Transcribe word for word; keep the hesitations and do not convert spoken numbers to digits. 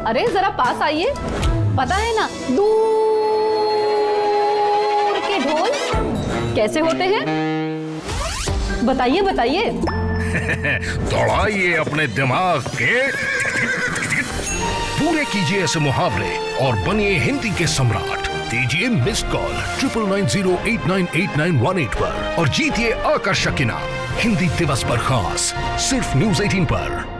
अरे जरा पास आइए, पता है ना दूर के ढोल कैसे होते हैं? बताइए बताइए। दौड़ाइए अपने दिमाग के, पूरे कीजिए ऐसे मुहावरे और बनिए हिंदी के सम्राट। दीजिए miss call triple nine zero eight nine eight nine one eight पर और जीतिए आकर्षक इनाम। हिंदी दिवस पर खास सिर्फ न्यूज़ अठारह पर।